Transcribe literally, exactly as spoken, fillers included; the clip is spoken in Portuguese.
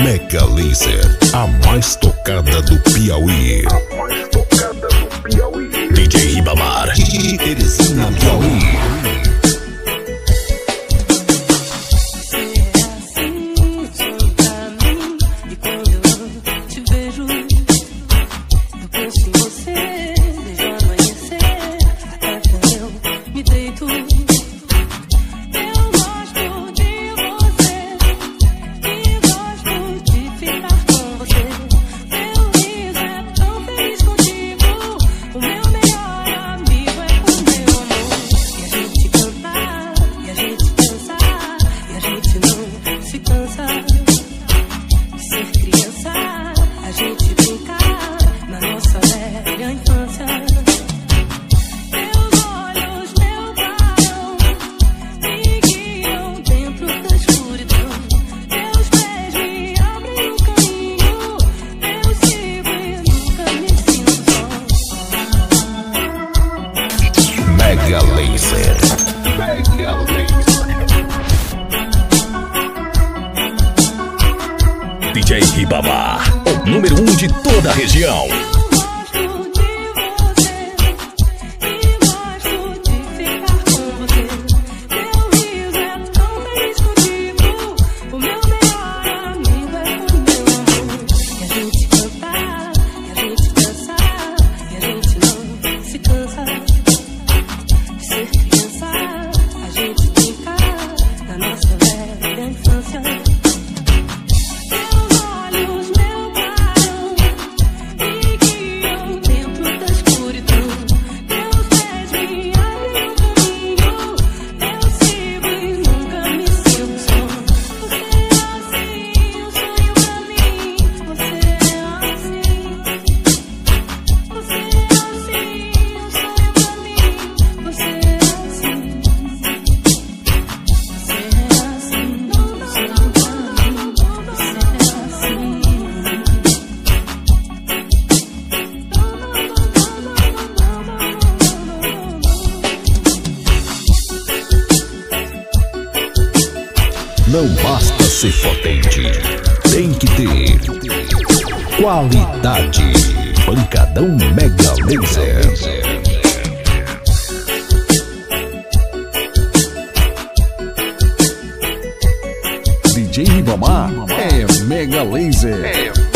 Mega Laser, a mais tocada do Piauí. A mais tocada do Piauí. D J Ribamar e Teresina Piauí. Mega Laser. Mega Laser. D J Ribamar, o número um de toda a região. Não basta ser potente, tem que ter qualidade. Pancadão Mega Laser. D J Ribamar é Mega Laser.